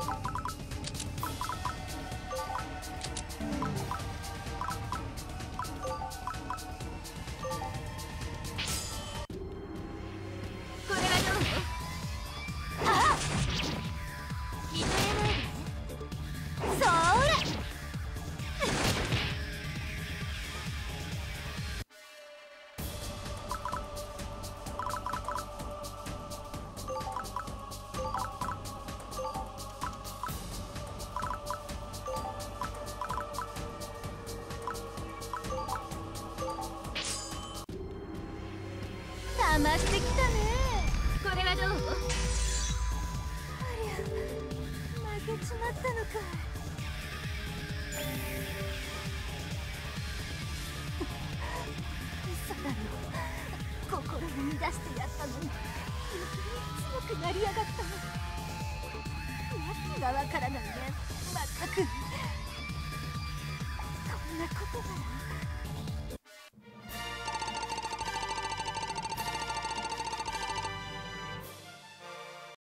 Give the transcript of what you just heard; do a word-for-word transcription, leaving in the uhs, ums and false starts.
溜まってきたね。これはどう？ありゃ、負けちまったのか。嘘だろ。心を乱してやったのに余計に強くなりやがったの。わけがわからないね、まったく。